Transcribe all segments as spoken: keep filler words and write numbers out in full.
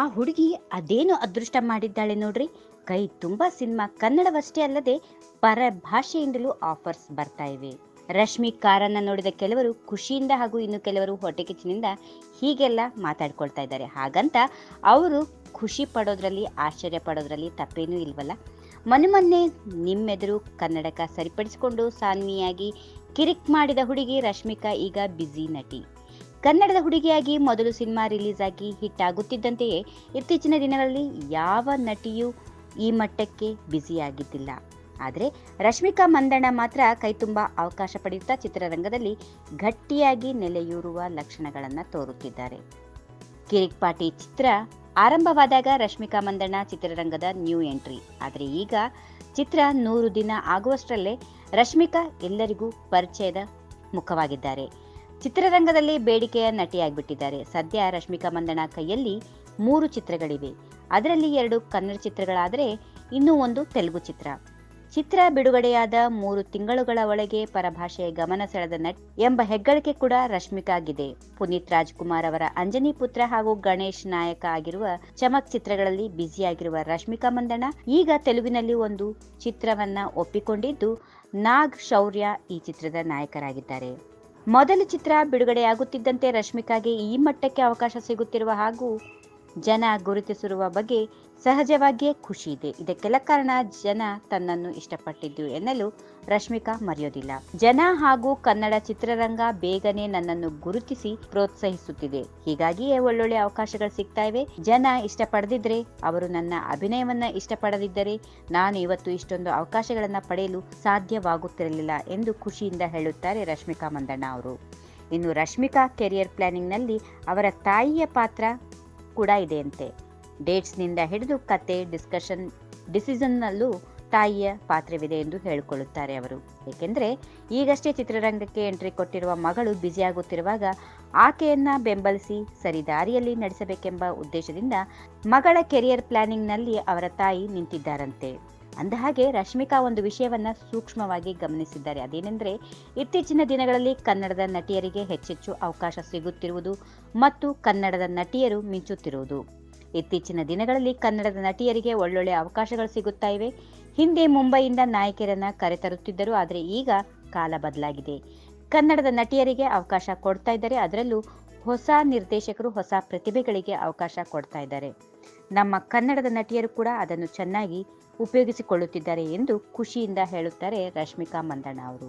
ಹುಡುಗಿ ಅದೇನು ಅದೃಷ್ಟ ಮಾಡಿದ್ದಾಳೆ ನೋಡ್ರಿ. ಕೈ ತುಂಬಾ ಸಿನಿಮಾ ಕನ್ನಡವಷ್ಟೇ ಅಲ್ಲದೆ ಪರ ಭಾಷೆಯಿಂದಲೂ ಆಫರ್ಸ್ ಬರ್ತಾ ಇವೆ. ರಶ್ಮಿ ಕಾರನ್ನ ನೋಡಿದ ಕೆಲವರು ಖುಷಿಯಿಂದ ಹಾಗೂ ಇನ್ನು ಕೆಲವರು ಹೊಟ್ಟೆಕಿಚ್ಚಿನಿಂದ ಹೀಗೆಲ್ಲ ಮಾತಾಡ್ಕೊಳ್ತಾ ಇದ್ದಾರೆ. ಹಾಗಂತ ಅವರು ಖುಷಿ ಪಡೋದ್ರಲ್ಲಿ ಆಶ್ಚರ್ಯ ಪಡೋದ್ರಲ್ಲಿ ತಪ್ಪೇನೂ ಇಲ್ವಲ್ಲ. ಮೊನ್ನೆ ಮೊನ್ನೆ ನಿಮ್ಮೆದುರು ಕನ್ನಡಕ ಸರಿಪಡಿಸಿಕೊಂಡು ಸಾನ್ವಿಯಾಗಿ ಕಿರಿಕ್ ಮಾಡಿದ ಹುಡುಗಿ ರಶ್ಮಿಕಾ ಈಗ ಬ್ಯುಸಿ ನಟಿ. ಕನ್ನಡದ ಹುಡುಗಿಯಾಗಿ ಮೊದಲು ಸಿನಿಮಾ ರಿಲೀಸ್ ಆಗಿ ಹಿಟ್ ಆಗುತ್ತಿದ್ದಂತೆಯೇ ಇತ್ತೀಚಿನ ದಿನಗಳಲ್ಲಿ ಯಾವ ನಟಿಯೂ ಈ ಮಟ್ಟಕ್ಕೆ ಬ್ಯುಸಿ ಆಗಿದ್ದಿಲ್ಲ. ಆದರೆ ರಶ್ಮಿಕಾ ಮಂದಣ್ಣ ಮಾತ್ರ ಕೈತುಂಬ ಅವಕಾಶ ಪಡೆಯುತ್ತಾ ಚಿತ್ರರಂಗದಲ್ಲಿ ಗಟ್ಟಿಯಾಗಿ ನೆಲೆಯೂರುವ ಲಕ್ಷಣಗಳನ್ನು ತೋರುತ್ತಿದ್ದಾರೆ. ಕಿರಿಕ್ ಪಾರ್ಟಿ ಚಿತ್ರ ಆರಂಭವಾದಾಗ ರಶ್ಮಿಕಾ ಮಂದಣ್ಣ ಚಿತ್ರರಂಗದ ನ್ಯೂ ಎಂಟ್ರಿ. ಆದರೆ ಈಗ ಚಿತ್ರ ನೂರು ದಿನ ಆಗುವಷ್ಟರಲ್ಲೇ ರಶ್ಮಿಕಾ ಎಲ್ಲರಿಗೂ ಪರಿಚಯದ ಮುಖವಾಗಿದ್ದಾರೆ. ಚಿತ್ರರಂಗದಲ್ಲಿ ಬೇಡಿಕೆಯ ನಟಿಯಾಗಿಬಿಟ್ಟಿದ್ದಾರೆ. ಸದ್ಯ ರಶ್ಮಿಕಾ ಮಂದಣ್ಣ ಕೈಯಲ್ಲಿ ಮೂರು ಚಿತ್ರಗಳಿವೆ. ಅದರಲ್ಲಿ ಎರಡು ಕನ್ನಡ ಚಿತ್ರಗಳಾದರೆ ಇನ್ನೂ ಒಂದು ತೆಲುಗು ಚಿತ್ರ. ಚಿತ್ರ ಬಿಡುಗಡೆಯಾದ ಮೂರು ತಿಂಗಳುಗಳ ಒಳಗೆ ಪರಭಾಷೆಯ ಗಮನ ಸೆಳೆದ ನಟಿ ಎಂಬ ಹೆಗ್ಗಳಿಕೆ ಕೂಡ ರಶ್ಮಿಕಾಗಿದೆ. ಪುನೀತ್ ರಾಜ್ಕುಮಾರ್ ಅವರ ಅಂಜನಿ ಪುತ್ರ ಹಾಗೂ ಗಣೇಶ್ ನಾಯಕ ಆಗಿರುವ ಚಮಕ್ ಚಿತ್ರಗಳಲ್ಲಿ ಬ್ಯುಸಿಯಾಗಿರುವ ರಶ್ಮಿಕಾ ಮಂದಣ್ಣ ಈಗ ತೆಲುಗಿನಲ್ಲಿ ಒಂದು ಚಿತ್ರವನ್ನ ಒಪ್ಪಿಕೊಂಡಿದ್ದು ನಾಗ್ ಶೌರ್ಯ ಈ ಚಿತ್ರದ ನಾಯಕರಾಗಿದ್ದಾರೆ. ಮೊದಲ ಚಿತ್ರ ಬಿಡುಗಡೆಯಾಗುತ್ತಿದ್ದಂತೆ ರಶ್ಮಿಕಾಗೆ ಈ ಮಟ್ಟಕ್ಕೆ ಅವಕಾಶ ಸಿಗುತ್ತಿರುವ ಹಾಗೂ ಜನ ಗುರುತಿಸಿರುವ ಬಗ್ಗೆ ಸಹಜವಾಗಿಯೇ ಖುಷಿ ಇದೆ. ಇದಕ್ಕೆಲ್ಲ ಕಾರಣ ಜನ ತನ್ನನ್ನು ಇಷ್ಟಪಟ್ಟಿದ್ದು ಎನ್ನಲು ರಶ್ಮಿಕಾ ಮರೆಯೋದಿಲ್ಲ. ಜನ ಹಾಗೂ ಕನ್ನಡ ಚಿತ್ರರಂಗ ಬೇಗನೆ ನನ್ನನ್ನು ಗುರುತಿಸಿ ಪ್ರೋತ್ಸಾಹಿಸುತ್ತಿದೆ. ಹೀಗಾಗಿಯೇ ಒಳ್ಳೊಳ್ಳೆ ಅವಕಾಶಗಳು ಸಿಗ್ತಾ ಇವೆ. ಜನ ಇಷ್ಟಪಡದಿದ್ರೆ, ಅವರು ನನ್ನ ಅಭಿನಯವನ್ನ ಇಷ್ಟಪಡದಿದ್ದರೆ ನಾನು ಇವತ್ತು ಇಷ್ಟೊಂದು ಅವಕಾಶಗಳನ್ನ ಪಡೆಯಲು ಸಾಧ್ಯವಾಗುತ್ತಿರಲಿಲ್ಲ ಎಂದು ಖುಷಿಯಿಂದ ಹೇಳುತ್ತಾರೆ ರಶ್ಮಿಕಾ ಮಂದಣ್ಣ ಅವರು. ಇನ್ನು ರಶ್ಮಿಕಾ ಕೆರಿಯರ್ ಪ್ಲಾನಿಂಗ್ ನಲ್ಲಿ ಅವರ ತಾಯಿಯ ಪಾತ್ರ ಕೂಡ ಇದೆಯಂತೆ. ಡೇಟ್ಸ್ನಿಂದ ಹಿಡಿದು ಕತೆ ಡಿಸ್ಕಷನ್ ಡಿಸಿಷನ್ನಲ್ಲೂ ತಾಯಿಯ ಪಾತ್ರವಿದೆ ಎಂದು ಹೇಳಿಕೊಳ್ಳುತ್ತಾರೆ ಅವರು. ಏಕೆಂದರೆ ಈಗಷ್ಟೇ ಚಿತ್ರರಂಗಕ್ಕೆ ಎಂಟ್ರಿ ಕೊಟ್ಟಿರುವ ಮಗಳು ಬ್ಯುಸಿಯಾಗುತ್ತಿರುವಾಗ ಆಕೆಯನ್ನ ಬೆಂಬಲಿಸಿ ಸರಿದಾರಿಯಲ್ಲಿ ನಡೆಸಬೇಕೆಂಬ ಉದ್ದೇಶದಿಂದ ಮಗಳ ಕೆರಿಯರ್ ಪ್ಲಾನಿಂಗ್ನಲ್ಲಿ ಅವರ ತಾಯಿ ನಿಂತಿದ್ದಾರಂತೆ. ಅಂದಹಾಗೆ ರಶ್ಮಿಕಾ ಒಂದು ವಿಷಯವನ್ನ ಸೂಕ್ಷ್ಮವಾಗಿ ಗಮನಿಸಿದ್ದಾರೆ. ಅದೇನೆಂದರೆ ಇತ್ತೀಚಿನ ದಿನಗಳಲ್ಲಿ ಕನ್ನಡದ ನಟಿಯರಿಗೆ ಹೆಚ್ಚೆಚ್ಚು ಅವಕಾಶ ಸಿಗುತ್ತಿರುವುದು ಮತ್ತು ಕನ್ನಡದ ನಟಿಯರು ಮಿಂಚುತ್ತಿರುವುದು. ಇತ್ತೀಚಿನ ದಿನಗಳಲ್ಲಿ ಕನ್ನಡದ ನಟಿಯರಿಗೆ ಒಳ್ಳೊಳ್ಳೆ ಅವಕಾಶಗಳು ಸಿಗುತ್ತಾ ಇವೆ. ಹಿಂದೆ ಮುಂಬೈಯಿಂದ ನಾಯಕಿಯರನ್ನ ಕರೆತರುತ್ತಿದ್ದರು. ಆದರೆ ಈಗ ಕಾಲ ಬದಲಾಗಿದೆ. ಕನ್ನಡದ ನಟಿಯರಿಗೆ ಅವಕಾಶ ಕೊಡ್ತಾ ಇದ್ದಾರೆ. ಅದರಲ್ಲೂ ಹೊಸ ನಿರ್ದೇಶಕರು ಹೊಸ ಪ್ರತಿಭೆಗಳಿಗೆ ಅವಕಾಶ ಕೊಡ್ತಾ ಇದ್ದಾರೆ. ನಮ್ಮ ಕನ್ನಡದ ನಟಿಯರು ಕೂಡ ಅದನ್ನು ಚೆನ್ನಾಗಿ ಉಪಯೋಗಿಸಿಕೊಳ್ಳುತ್ತಿದ್ದಾರೆ ಎಂದು ಖುಷಿಯಿಂದ ಹೇಳುತ್ತಾರೆ ರಶ್ಮಿಕಾ ಮಂದಣ್ಣ ಅವರು.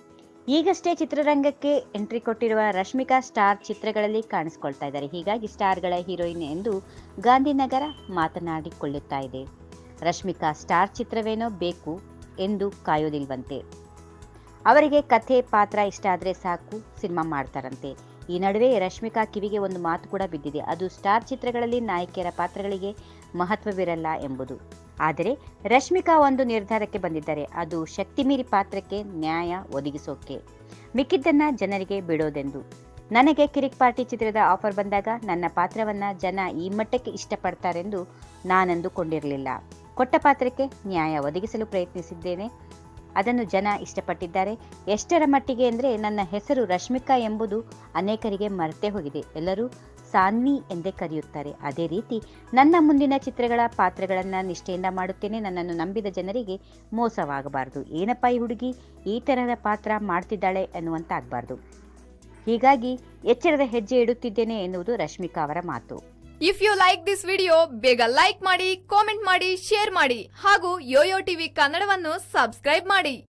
ಈಗಷ್ಟೇ ಚಿತ್ರರಂಗಕ್ಕೆ ಎಂಟ್ರಿ ಕೊಟ್ಟಿರುವ ರಶ್ಮಿಕಾ ಸ್ಟಾರ್ ಚಿತ್ರಗಳಲ್ಲಿ ಕಾಣಿಸಿಕೊಳ್ತಾ ಇದ್ದಾರೆ. ಹೀಗಾಗಿ ಸ್ಟಾರ್ಗಳ ಹೀರೋಯಿನ್ ಎಂದು ಗಾಂಧಿನಗರ ಮಾತನಾಡಿಕೊಳ್ಳುತ್ತಾ ಇದೆ. ರಶ್ಮಿಕಾ ಸ್ಟಾರ್ ಚಿತ್ರವೇನೋ ಬೇಕು ಎಂದು ಕಾಯೋದಿಲ್ವಂತೆ. ಅವರಿಗೆ ಕಥೆ ಪಾತ್ರ ಇಷ್ಟ ಆದರೆ ಸಾಕು ಸಿನಿಮಾ ಮಾಡ್ತಾರಂತೆ. ಈ ನಡುವೆ ರಶ್ಮಿಕಾ ಕಿವಿಗೆ ಒಂದು ಮಾತು ಕೂಡ ಬಿದ್ದಿದೆ. ಅದು ಸ್ಟಾರ್ ಚಿತ್ರಗಳಲ್ಲಿ ನಾಯಕಿಯರ ಪಾತ್ರಗಳಿಗೆ ಮಹತ್ವವಿರಲ್ಲ ಎಂಬುದು. ಆದರೆ ರಶ್ಮಿಕಾ ಒಂದು ನಿರ್ಧಾರಕ್ಕೆ ಬಂದಿದ್ದಾರೆ. ಅದು ಶಕ್ತಿ ಮೀರಿ ಪಾತ್ರಕ್ಕೆ ನ್ಯಾಯ ಒದಗಿಸೋಕೆ, ಮಿಕ್ಕಿದ್ದನ್ನ ಜನರಿಗೆ ಬಿಡೋದೆಂದು. ನನಗೆ ಕಿರಿಕ್ ಪಾರ್ಟಿ ಚಿತ್ರದ ಆಫರ್ ಬಂದಾಗ ನನ್ನ ಪಾತ್ರವನ್ನ ಜನ ಈ ಮಟ್ಟಕ್ಕೆ ಇಷ್ಟಪಡ್ತಾರೆಂದು ನಾನಂದುಕೊಂಡಿರಲಿಲ್ಲ. ಕೊಟ್ಟ ಪಾತ್ರಕ್ಕೆ ನ್ಯಾಯ ಒದಗಿಸಲು ಪ್ರಯತ್ನಿಸಿದ್ದೇನೆ. ಅದನ್ನು ಜನ ಇಷ್ಟಪಟ್ಟಿದ್ದಾರೆ. ಎಷ್ಟರ ಮಟ್ಟಿಗೆ ಅಂದರೆ ನನ್ನ ಹೆಸರು ರಶ್ಮಿಕಾ ಎಂಬುದು ಅನೇಕರಿಗೆ ಮರೆತೇ ಹೋಗಿದೆ. ಎಲ್ಲರೂ ಸಾನ್ವಿ ಎಂದೇ ಕರೆಯುತ್ತಾರೆ. ಅದೇ ರೀತಿ ನನ್ನ ಮುಂದಿನ ಚಿತ್ರಗಳ ಪಾತ್ರಗಳನ್ನು ನಿಷ್ಠೆಯಿಂದ ಮಾಡುತ್ತೇನೆ. ನನ್ನನ್ನು ನಂಬಿದ ಜನರಿಗೆ ಮೋಸವಾಗಬಾರದು. ಏನಪ್ಪ ಈ ಹುಡುಗಿ ಈ ತರಹದ ಪಾತ್ರ ಮಾಡ್ತಿದ್ದಾಳೆ ಎನ್ನುವಂತಾಗಬಾರ್ದು. ಹೀಗಾಗಿ ಎಚ್ಚರದ ಹೆಜ್ಜೆ ಇಡುತ್ತಿದ್ದೇನೆ ಎನ್ನುವುದು ರಶ್ಮಿಕಾ ಅವರ ಮಾತು. If you like this video ಬೇಗ ಲೈಕ್ ಮಾಡಿ, ಕಾಮೆಂಟ್ ಮಾಡಿ, ಶೇರ್ ಮಾಡಿ ಹಾಗೂ ಯೋಯೋ ಟಿವಿ ಕನ್ನಡವನ್ನು ಸಬ್ಸ್ಕ್ರೈಬ್ ಮಾಡಿ.